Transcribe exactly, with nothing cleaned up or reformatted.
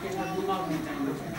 けなくなるみたいな。